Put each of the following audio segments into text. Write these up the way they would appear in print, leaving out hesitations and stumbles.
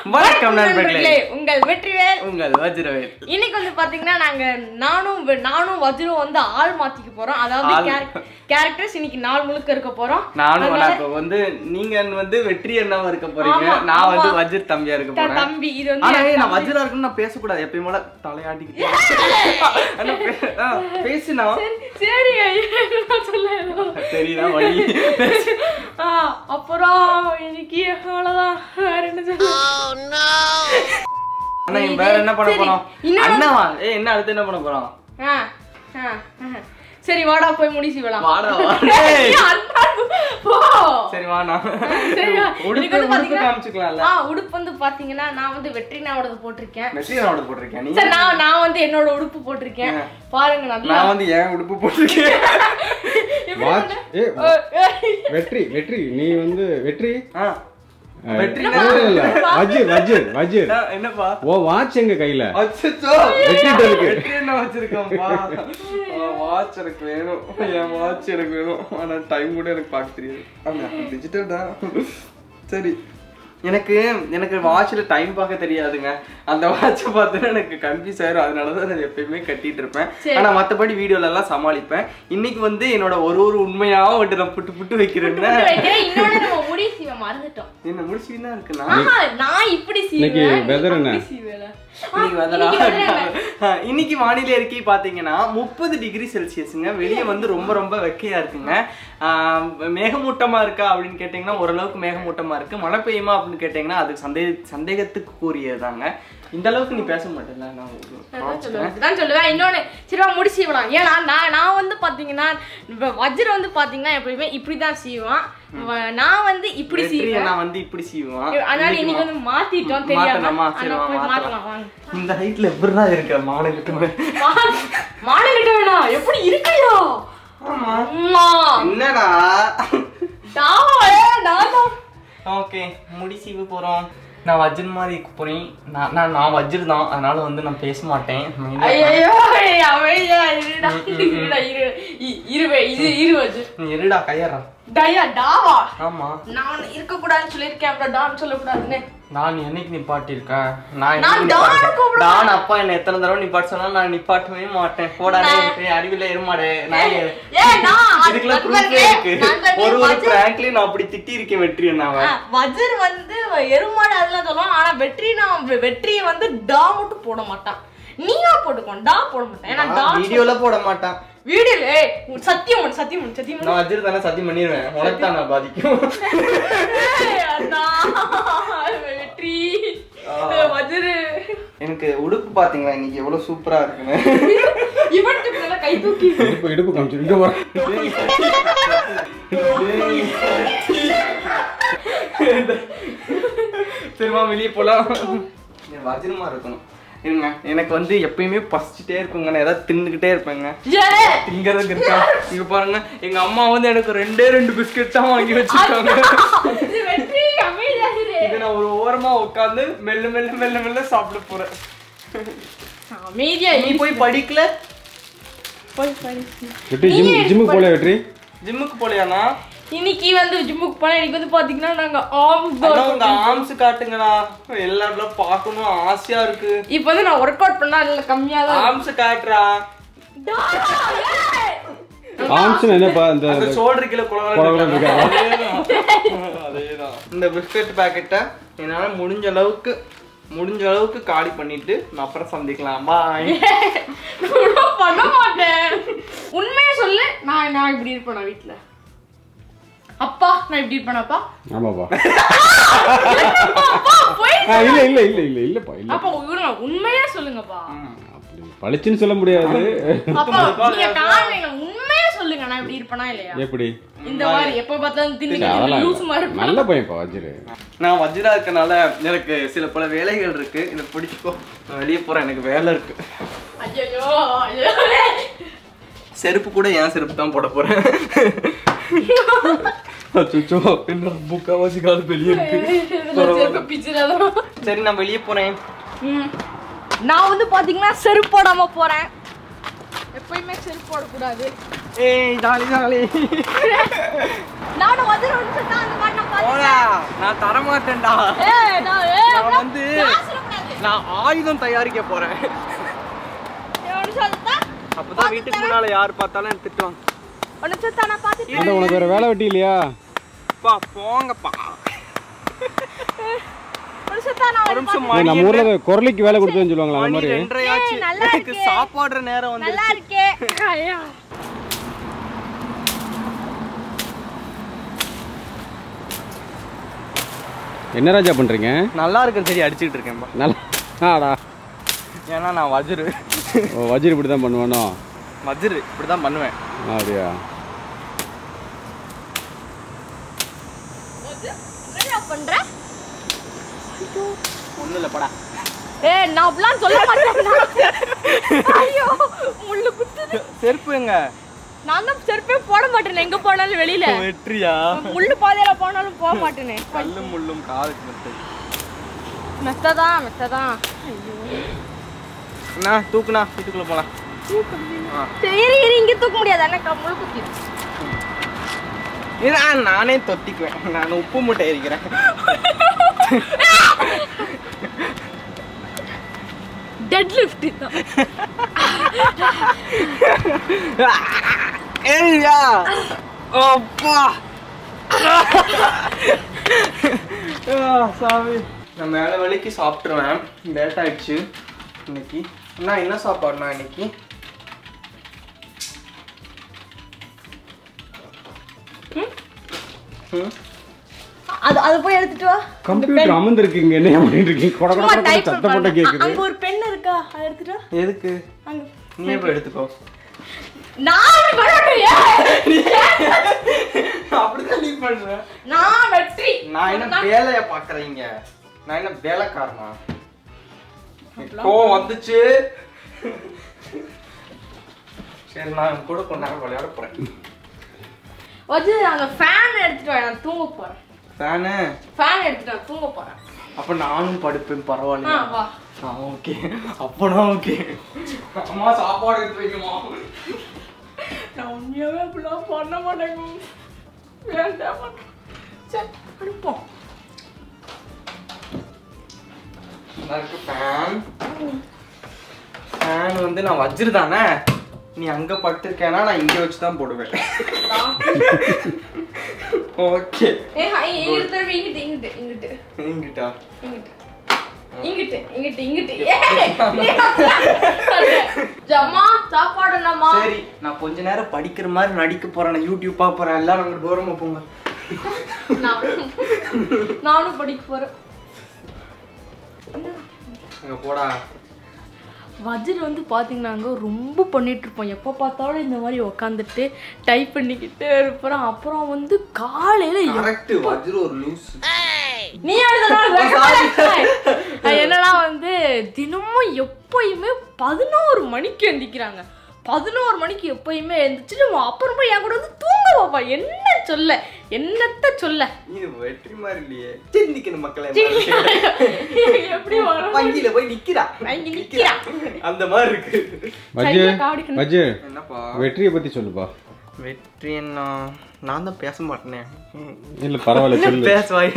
வணக்கம் நண்பர்களே, உங்கள் வெற்றிவேல், உங்கள் வஜ்ரவேல். இன்னைக்கு வந்து பாத்தீங்கன்னா நாங்க நானும் வஜ்ரும் வந்து ஆள் மாத்திக்க போறோம். அதாவது கேரக்டர்ஸ் இன்னைக்கு நாள் முழுக்க இருக்க போறோம். நானும் வந்து நீங்க வந்து வெற்றி அண்ணாவா இருக்க போறீங்க, நான் வந்து வஜ்ர் தம்பியா இருக்க போறேன். தம்பி இது வந்து நான் வஜ்ரா இருக்குன்னு நான் பேசக்கூடாது, எப்பயும் போல தலையாட்டிக்கிட்டு பேசினா சரி சொல்லலாம். சரிடா வழி. அப்புறம் இன்னைக்கு அவ்வளவுதான், வேற என்ன சொல்ல. வேற என்ன பண்ண போறோம்? அண்ணாவா? என்ன அடுத்து என்ன பண்ண போறோம்? சரி வாடா போய் முடிச்சு விடலாம். வாடா சரி வாடா. உடுப்பு வந்து பாத்தீங்கன்னா நான் வந்து வெற்றினாவோட போட்டிருக்கேன். வெற்றினாவோட போட்டிருக்கேன். நீ நான் வந்து என்னோட உடுப்பு போட்டிருக்கேன் பாருங்க. நான் வந்து ஏன் உடுப்பு போட்டிருக்கேன். வெற்றி நீ வந்து வெற்றி என்னப்பா ஓ வாட்ச் எங்க கையில? அச்சச்சோ, வெற்றி என்ன வச்சிருக்கோம்பா? வாட்ச் எனக்கு வேணும், என் வாட்ச் எனக்கு வேணும். ஆனா டைம் கூட எனக்கு பார்க்க தெரியாது, டிஜிட்டல் தான். சரி, எனக்கு வாட்ச்ல டைம் பார்க்க தெரியாதுங்க. அந்த வாட்சை பார்த்து எனக்கு கன்ஃபியூஸ் ஆயிரும். அதனாலதான் நான் எப்பயுமே கட்டிட்டு இருப்பேன். ஆனா மத்தபடி வீடியோல எல்லாம் சமாளிப்பேன். இன்னைக்கு வந்து என்னோட ஒரு உண்மையாவும் வந்து நான் புட்டு வைக்கிறேன். என்ன முடிச்சுன்னா இருக்குன்னா இன்னைக்கு வானிலை அறிக்கை பாத்தீங்கன்னா 30 டிகிரி செல்சியஸ்ங்க. வெளியே வந்து ரொம்ப ரொம்ப வெக்கையா இருக்குங்க. மேகமூட்டமா இருக்கா அப்படின்னு கேட்டீங்கன்னா ஓரளவுக்கு மேகமூட்டமா இருக்கு. மழை பெய்யுமா அப்படின்னு கேட்டீங்கன்னா அது சந்தேகத்துக்கு கூறியதாங்க. இந்த அளவுக்கு நீ பேச மாட்டேன்ல, நான் சொல்லுவேன். இன்னொன்னு சரிவா முடிச்சு விடலாம். ஏன்னா நான் வந்து பாத்தீங்கன்னா வஜ்ரம் வந்து பாத்தீங்கன்னா எப்பயுமே இப்படிதான் செய்வான். நான் வந்து இப்படி செய்வேன், நான் வந்து இப்படி செய்வேன். அதனால இன்னைக்கு வந்து மாத்திட்டோம். தெரியாம மாத்தலாம். இந்த ஹைட்ல எப்படிதான் இருக்க மானகிட்ட வேணாம், எப்படி இருக்கையோ? என்னடா ஓகே முடி சீவு போறோம். நான் வஜ்ர் மாதிரி போறேன். நான் வஜ்ர் தான், அதனால வந்து நான் பேச மாட்டேன். இருடா கையறா டாவா. ஆமா, நான் இருக்க கூடாதுன்னு சொல்லிருக்கேன். அப்புறம் டான் சொல்லக்கூடாதுன்னு நான் என்னைக்கு நிப்பாட்டி இருக்கேன்? நான் அப்பா என்ன எத்தனை தடவை நிப்பாட்டு சொன்னா நான் நிப்பாட்டவே மாட்டேன். போடானே அறிவில எருமாடே. இதுக்கெல்லாம் ப்ரூஃபே இருக்கு. ஒரு பிராங்க்லயும் நான் அப்படி திட்டி இருக்கேன் வெற்றி அண்ணாவை. வஜ்ர் வந்து எருமாடு அதெல்லாம் சொல்லுவான். ஆனா வெற்றியை வந்து டா மட்டும் போட மாட்டான். நீயா போட்டுக்கோ, டா போட மாட்டேன். ஏன்னா வீடியோல போட மாட்டான். வீடியோல சத்தியம் நான் வஜ்ர் தானே சத்தியம் பண்ணிடுவேன். உனக்கு தான் நான் பாதிக்கும். வெற்றி வஜ்ரு எனக்கு உடுப்பு பாத்தீங்களா இன்னைக்கு எவ்வளவு சூப்பரா இருக்குன்னு. இவனுக்கு கை தூக்கி இடுப்பு காமிச்சிருங்க. சரிமா வெளியே போலாம். வஜ்ரமா இருக்கணும். இருங்க, எனக்கு வந்து எப்பயுமே பசிச்சுட்டே இருக்குங்க. நான் ஏதாவது தின்னுக்கிட்டே இருப்பேங்க. திங்கிறதுக்கு இருக்கா? இங்க பாருங்க, எங்க அம்மா வந்து எனக்கு 2 பிஸ்கெட் தான் வாங்கி வச்சிருக்காங்க. இதை நான் ஒரு ஓரமா உட்காந்து மெல்ல சாப்பிட போறேன். நீ போய் படிக்கல? ஜிம்முக்கு போல வெற்றி? ஜிம்முக்கு போலையாண்ணா? இன்னைக்கு வந்து ஜிம்முக்கு போனா இன்னைக்கு வந்து பாத்தீங்கன்னா நாங்க ஆர்ம்ஸ் காட்டுங்கடா, எல்லாரும் பார்க்கணும் ஆசையா இருக்கு. இப்போ வந்து நான் வொர்க் அவுட் பண்ணா இல்ல கம்மியா தான் ஆர்ம்ஸ் காட்டுறா. ஆர்ம்ஸ் என்னப்பா? இந்த ஷோல்டர் கீழ குளவள இருக்கா? அதேதான். இந்த பிஸ்கட் பாக்கெட்டை என்னால முடிஞ்ச அளவுக்கு காலி பண்ணிட்டு நான் அப்புறம் சந்திக்கலாம். பாய். பண்ண மாட்டேன். உண்மையா சொல்லு, நான் இப்படி இருப்பேன் வீட்டுல. அப்பா நான் இப்படி இருப்பேனப்பா? ஆமாப்பா. இல்லப்பா. அப்பா உண்மையா சொல்லுங்கப்பா. அப்படி பளிச்சுன்னு சொல்ல முடியாது. அப்பா நீங்க காரணங்க உண்மையா சொல்லுங்க, நான் இப்படி இருப்பேனா இல்லையா? எப்படி இந்த மாதிரி எப்ப பார்த்தாலும் தின்னுட்டு லூஸ் மாதிரி இருப்பேன். நல்ல பையன்ப்பா வஜ்ரு. நான் வஜ்ரா இருக்கனால எனக்கு சில பல வேலைகள் இருக்கு. இதை பிடிச்சிக்கோ, நான் வெளியே போறேன், எனக்கு வேலை இருக்கு. ஐயோ செருப்பு கூட ஏன் செருப்பு தான் போட போறேன். அச்சோ என்ன முக்காவாசி கால் வெளியே இருக்கு. சரி நான் வெளியே போறேன். நான் வந்து பாத்தீங்கன்னா செருப்பு போடாம போறேன். எப்பயுமே செருப்பு போடக்கூடாது. ஏய் ஜாலி நானும் வந்து அந்த மாதிரி நான் பாத்தேன். நான் தரமாட்டேன்டா. நான் வந்து நான் ஆயுதம் தயாரிக்க போறேன். அப்பதான் வீட்டுக்கு முன்னால யார் பார்த்தாலும் எனக்கு திட்டுவாங்க. உனக்கு வேற வேலை வெட்டி இல்லையா? போங்கப்பா. நம்ம ஊர்ல குரலைக்கு வேலை கொடுத்தேன்னு சொல்லுவாங்களா அந்த மாதிரி. 2:30 ஆச்சு. எனக்கு சாப்பாடுற நேரம் வந்து. நல்லா இருக்கே. என்ன ராஜா பண்றீங்க? நல்லா இருக்குன்னு சரி அடிச்சிட்டு இருக்கேன்பா. நல்லா ஏன்னா நான் வஜ்ரு. வஜ்ரு இப்படி தான் பண்ணுவானோ? வஜ்ரு இப்படி தான் பண்ணுவேன். அப்படியா? பண்ற ஒண்ணு இல்ல படா. நான் அப்படிலாம் சொல்ல மாட்டேன். ஐயோ முள்ளு குத்துது. செருப்பு எங்க? நான் தான் செருப்பே போட மாட்டேன். எங்க போனாலும் வெளியில. வெற்றியா? முள்ளு பாதையில போனாலும் போக மாட்டேனே. கல்லும் முள்ளும் காலுக்கு மெத்ததான். ஐயோ அண்ணா தூக்குனா வீட்டுக்குள்ள போலாம். சரி இங்க தூக்க முடியாது. அண்ணா முள்ளு குத்தி. நானே தொத்திக்குவேன். நான் உப்பு மூட்டை எரிக்கிறேன். டெட் லிஃப்ட் தான். ஏய்யா அப்பா சாமி. நான் மேல வலிக்கு சாப்பிட்டுருவேன். லேட் ஆயிடுச்சு இன்னைக்கு. அண்ணா என்ன சாப்பாடுண்ணா இன்னைக்கு? அது போய் எடுத்துட்டு வா. கம்ப்யூட்டர் அமர்ந்திருக்கீங்க. என்ன பண்ணிட்டு இருக்கீங்க? கொட கொட கொட சத்தம் போட்டு கேக்குது. அங்க ஒரு பென் இருக்கா? அத எடுத்துட்டு வா. எதுக்கு? அங்க நீயே போய் எடுத்துக்கோ. நான் வரட்டேன். அப்படிதான் நீ பண்ற. நான் வெற்றி. நான் என்ன வேலைய பாக்குறீங்க? நான் என்ன வேலைக்காரனா? கோவம் வந்துச்சு. சரி நான் கூட கொஞ்ச நேரம் விளையாட போறேன். வந்து அந்த ஃபேன் எடுத்துட்டு வா. நான் தூங்க போறேன். ஃபேன் எடுத்துட்டு வா. தூங்க போறேன். அப்ப நானும் படுப்பேன். பரவாயில்ல. வா. ஓகே. அப்பனா ஓகே. அம்மா சாப்பாடு எடுத்து வைக்குமா? நான் உண்மையாவே அப்படிலாம் பண்ண மாட்டேங்க. வேண்டாம். சரி அனுப்போம். ஃபேன் வந்து நான் வஜ்ரு தானே. நீ அங்க படுத்திருக்கேனா நான் இங்க வச்சு தான் போடுவேன். ஓகே. சரி நான் கொஞ்ச நேரம் படிக்கிற மாதிரி நடிக்க போறேன். யூடியூப் பாப்பறேன். எல்லாரும் அங்க தூரமா போங்க. நானும் படிக்க போறேன். போடா. வஜ்ரு வந்து பாத்தீங்கன்னா ரொம்ப பண்ணிட்டு இருப்போம். எப்போ பார்த்தாலும் இந்த மாதிரி உக்காந்துட்டு டைப் பண்ணிக்கிட்டே இருப்போம். அப்புறம் வந்து காலையில கரெக்ட். வஜ்ரு ஒரு லூஸ். நீ என்னன்னா வந்து தினமும் எப்பயுமே 11 மணிக்கு எந்திக்கிறாங்க. 11 மணிக்கு எப்பயுமே எழுந்திரிச்சிட்டு அப்புறம் போய் என் கூட வந்து தூங்க பாப்பா. என்னத்த சொல்ல இது வெற்றி மாதிரி இல்லையே. சிந்திக்கணும் மக்களே. எப்படி வங்கியில போய் நிக்கிறா அந்த மாதிரி இருக்கு. வஜ்ரு என்னப்பா வெற்றியை பத்தி சொல்லுப்பா. வெற்றி என்ன? நான் தான் பேச மாட்டேனே. இல்ல பரவாயில்ல சொல்லு. பேசுவாய்.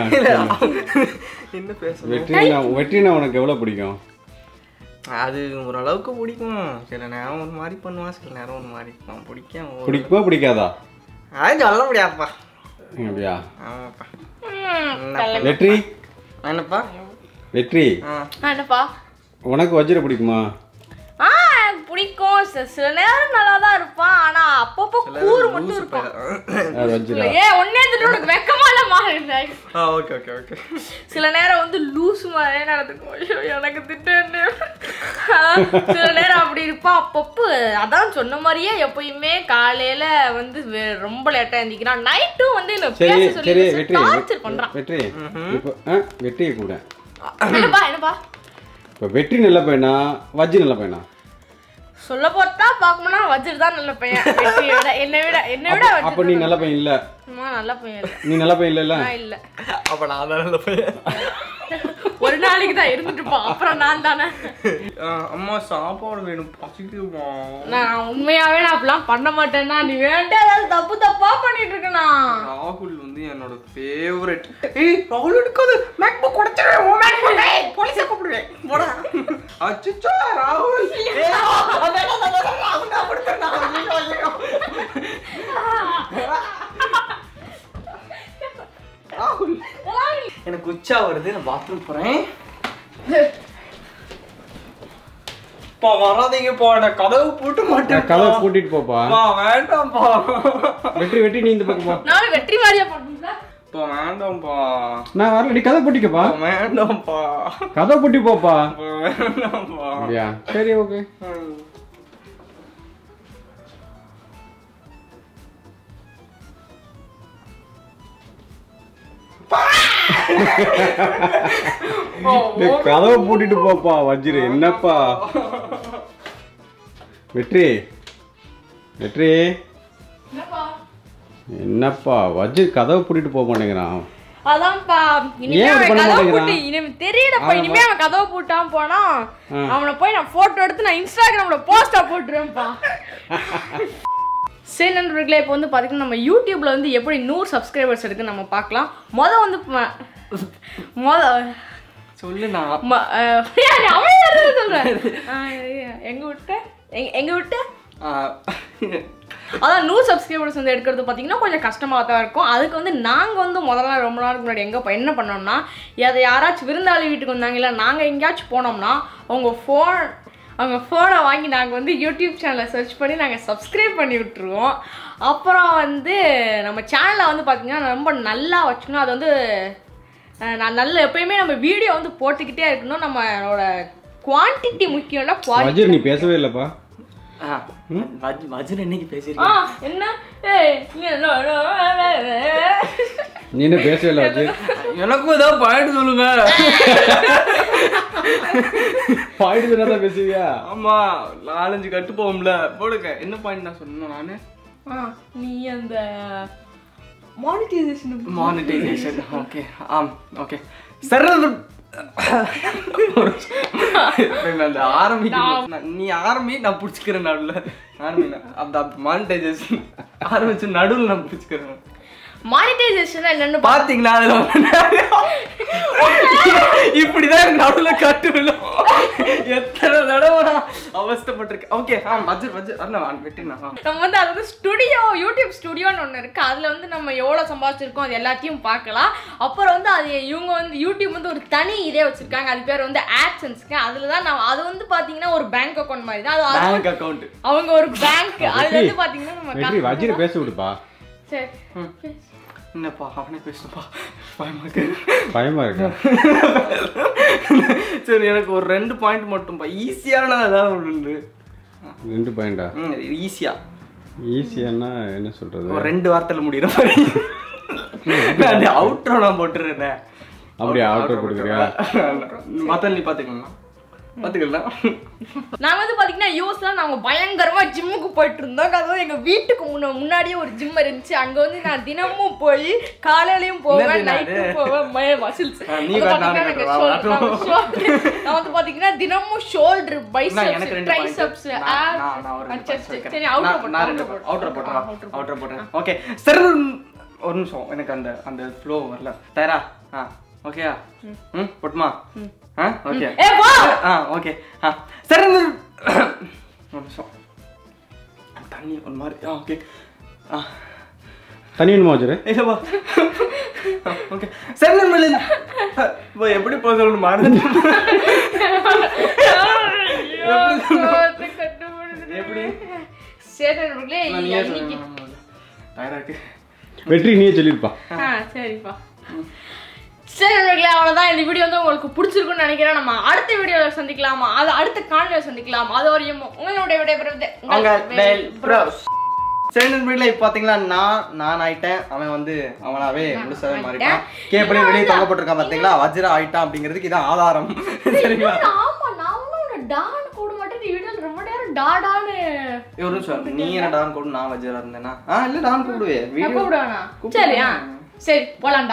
என்ன பேச? வெற்றினா உனக்கு எவ்வளவு பிடிக்கும்? அது ஓரளவுக்கு பிடிக்கும். சில நேரம் ஒரு மாதிரி பண்ணுவான், சில நேரம் ஒரு மாதிரி பிடிக்குமா பிடிக்காதா? அது சொல்ல முடியாதுப்பா. அப்படியா? ஆமாப்பா. வெற்றி என்னப்பா? வெற்றி என்னப்பா உனக்கு வஜ்ரு பிடிக்குமா? பிடிக்கும். சில நேரம் நல்லா தான் இருப்பான். ஆனா அப்பப்போ கூறு மட்டும் இருப்பான். ஒன்னே உனக்கு வெக்கமா இல்ல? சில நேரம் வந்து லூஸ் மாதிரியே நடந்துக்கும். எனக்கு திட்டு. சில நேரம் அப்படி இருப்பான். அப்பப்போ அதான் சொன்ன மாதிரியே எப்பயுமே காலையில வந்து ரொம்ப லேட்டா எழுந்திக்கிறான். நைட்டும் வந்து என்ன பேச சொல்லி டார்ச்சர் பண்றான். வெற்றியை கூட என்னப்பா இப்ப வெற்றி நல்ல பையனா வஜ்ரு நல்ல பையனா? சொல்ல போட்டா பாக்கணும்னா வஜ்ரு தான் நல்ல பையன். என்னை விட அப்ப நீ நல்ல பையன் இல்ல. நல்ல பையன் இல்ல. நீ நல்ல பையன் இல்ல. இல்ல. அப்ப நான் நல்ல பையன். ஒரு நாளைக்கு தான் இருந்துட்டு போ, அப்புறம் நான் தானே. அம்மா சாப்பாடு வேணும், பசிக்குமா. நான் உண்மையாவே நான் அப்படிலாம் பண்ண மாட்டேன்னா, நீ வேண்டாம் ஏதாவது தப்பு தப்பா பண்ணிட்டு இருக்கனா. ராகுல் வந்து என்னோட ஃபேவரட். ஏய் ராகுல் எடுக்காத, மேக்புக் உடைச்சிடுவேன். ஓ மேக்புக் ஏய் போலீஸ் கூப்பிடுவேன். போடா. அச்சச்சோ ராகுல். ஏய் ராகுல் நான் கொடுத்தேன். ராகுல் எனக்கு உச்சா வருது, நான் பாத்ரூம் போறேன். பா வராதீங்கப்பா, நான் கதவு பூட்ட மாட்டேன். கதவை பூட்டிட்டு போப்பா. வேண்டாம்ப்பா. வெற்றி நீ இந்த பக்கம் போ. நானும் வெற்றி மாதிரியா பண்ணுறா. பா வேண்டாம்ப்பா. நான் வரல, நீ கதை பூட்டிக்கப்பா. வேண்டாம்ப்பா. கதை பூட்டி போப்பா. வேண்டாம்ப்பா. அப்படியா? சரி ஓகே. கதவை பூட்டிட்டு போப்பா வஜ்ரு. என்னப்பா வெற்றி என்னப்பா வஜ்ரு கதவை பூட்டிட்டு போக மாட்டேங்கிறான். அதான்ப்பா, இனிமே அவன் கதவை பூட்டி தெரியலப்பா. இனிமே அவன் கதவை பூட்டாம போனா அவனை போய் நான் போட்டோ எடுத்து நான் இன்ஸ்டாகிராம்ல போஸ்டா போட்டுருவேன்ப்பா. சரி நண்பர்களே, இப்போ வந்து பார்த்தீங்கன்னா நம்ம யூடியூப்ல வந்து எப்படி 100 சப்ஸ்கிரைபர்ஸ் இருக்கு நம்ம பார்க்கலாம். சொல்லு நான் சொல்றேன். எங்க விட்ட அதான் 100 சப்ஸ்கிரைபர்ஸ் வந்து எடுக்கிறது பார்த்தீங்கன்னா கொஞ்சம் கஷ்டமாக தான் இருக்கும். அதுக்கு வந்து நாங்கள் வந்து முதல்ல ரொம்ப நாளுக்கு முன்னாடி என்ன பண்ணோம்னா, அதை யாராச்சும் விருந்தாளி வீட்டுக்கு வந்தாங்க இல்லை நாங்கள் எங்கேயாச்சும் போனோம்னா அவங்க ஃபோனை வாங்கி நாங்கள் வந்து யூடியூப் சேனலை சர்ச் பண்ணி நாங்கள் சப்ஸ்கிரைப் பண்ணி விட்டுருவோம். அப்புறம் வந்து நம்ம சேனலை வந்து பார்த்திங்கன்னா ரொம்ப நல்லா வச்சுக்கணும். அது வந்து நல்ல எப்பயுமே நம்ம வீடியோ வந்து போட்டுக்கிட்டே இருக்கணும். நம்மளோட குவான்டிட்டி முக்கியம் இல்லை, குவாலிட்டி. நீ பேசவே இல்லைப்பா. வஜ்ரு இன்னைக்கு பேசிருக்கேன். என்ன நீ என்ன பேசவே இல்லை வஜ்ரு? எனக்கும் ஏதாவது பாயிண்ட் சொல்லுங்க. பாயிண்ட் தான் பேசுவியா? ஆமா, 4-5 கட்டு போகும்ல, போடுங்க. என்ன பாயிண்ட் நான் சொன்னேன் நானு? நீ அந்த மானிட்டைசேஷன். ஓகே ஓகே சரி. நீ ஆரம்பி, நான் புடிச்சுக்கிறேன் நடுவுல. அந்த மானிட்டைசேஷன் ஆரம்பிச்சு நடுவுல நான் புடிச்சுக்கிறேன். மானிட்டைசேஷன் என்னன்னு பாத்தீங்களா? அதுல இப்படிதான் நடுவுல கட்டு விழும். எத்தனை தடவை அவஸ்தப்பட்டிருக்கேன். ஓகே நம்ம வந்து அது வந்து ஸ்டுடியோ, யூடியூப் ஸ்டுடியோன்னு ஒன்று இருக்கு. அதுல வந்து நம்ம எவ்வளவு சம்பாதிச்சிருக்கோம் அது எல்லாத்தையும் பார்க்கலாம். அப்புறம் வந்து அது இவங்க வந்து யூடியூப் வந்து ஒரு தனி இதே வச்சிருக்காங்க. அது பேர் வந்து ஆட்சன்ஸ்க்கு. அதுலதான் நான் அது வந்து பாத்தீங்கன்னா ஒரு பேங்க் அக்கௌண்ட் மாதிரி தான். அது பேங்க் அக்கௌண்ட், அவங்க ஒரு பேங்க். அதுல வந்து பாத்தீங்கன்னா நம்ம வஜ்ரு பேச விடுப்பா. சரி என்னப்பா அவனே பேசணுப்பா, பயமா இருக்கா? சரி எனக்கு ஒரு 2 பாயிண்ட் மட்டும்பா, ஈஸியான ஏதாவது ஒன்று. 2 பாயிண்டா? ஈஸியானா என்ன சொல்றது? ஒரு 2 வார்த்தையில முடிகிற மாதிரி. நான் அவுட்ரோ நான் போட்டுருந்தேன். அப்படியே அவுட்ரோ போட்டுக்கிறியா? மத்த நீ பாத்துக்கலாம். நாங்க வந்து பாத்தீங்கன்னா யூஸ்ல நாங்க பயங்கரமா ஜிம்முக்கு போயிட்டு இருந்தோம். அதுவும் எங்க வீட்டுக்கு முன்னாடியே ஒரு ஜிம் இருந்துச்சு. அங்க வந்து நான் தினமும் போய் காலையிலயும் போவேன், நைட்டும் போவேன். மசில்ஸ் நான் வந்து பாத்தீங்கன்னா தினமும் ஷோல்டர், பைசெப்ஸ், ட்ரைசெப்ஸ், ஆப்ஸ். சரி அவுட்டர் போடுறேன். ஓகே சரி ஒரு நிமிஷம், எனக்கு அந்த ஃப்ளோ வரல. தயாரா? ஓகேயா? போட்டுமா? ஓகே ஓகே சரி ஒரு நிமிஷம், தண்ணி ஒரு மாதிரி. ஓகே தண்ணி வேணுமா வஜ்ரு? இல்லப்பா. ஓகே சரி எப்படி போக சொல்லணும் மாறுது. எப்படி வெற்றி நீயே சொல்லிருப்பா. சரிப்பா. சரி நண்பர்களே, அவ்வளோதான். இந்த வீடியோ வந்து உங்களுக்கு பிடிச்சிருக்குன்னு நினைக்கிறேன். நம்ம அடுத்த வீடியோவில் சந்திக்கலாம், அது அடுத்த காணொலியில் சந்திக்கலாம். அது வரையும் உங்களுடைய விடைபெறுவது. சரி நண்பர்களே, இப்போ பார்த்தீங்களா நான் ஆயிட்டேன், அவன் வந்து அவனாவே முழுசாவே மாறிட்டான். கேப்படி வெளியே தொங்கப்பட்டிருக்கான் பார்த்தீங்களா? வஜ்ரா ஆயிட்டான் அப்படிங்கிறதுக்கு இதான் ஆதாரம். சரிங்களா? ஆமா, நான் ஒன்றும் டான் கூட மாட்டேன். வீடியோவில் ரொம்ப நேரம் டாடான்னு ஒரு நிமிஷம், நீ என்ன டான் கூட நான் வஜ்ரா இருந்தேனா? இல்லை டான் கூடுவே வீடியோ கூப்பிடுவானா? சரியா சரி போலாம்டா.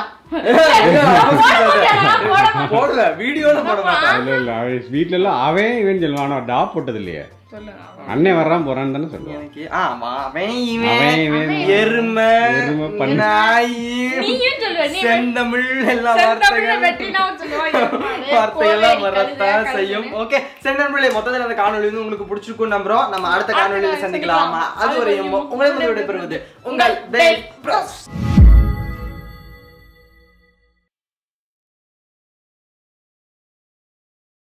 போடல வீடியோல போட மாட்டான். இல்ல இல்ல வீட்ல எல்லாம் அவன் இவன் சொல்லுவான். டா போட்டது இல்லையே. அண்ணே வர்றான் போறான்னு தானே சொல்லுவான். எனக்கு அவன் இவன் எருமை நாய் நீயும் சொல்லுவ. நீ செந்தமிழ் எல்லாம் வார்த்தையெல்லாம் வரத்தான் செய்யும். ஓகே செந்தமிழ் மொத்தத்தில் அந்த காணொலி வந்து உங்களுக்கு பிடிச்சிருக்கும் நம்புறோம். நம்ம அடுத்த காணொலியில சந்திக்கலாம். அதுவரையும் உங்களை விடைபெறுவது உங்கள்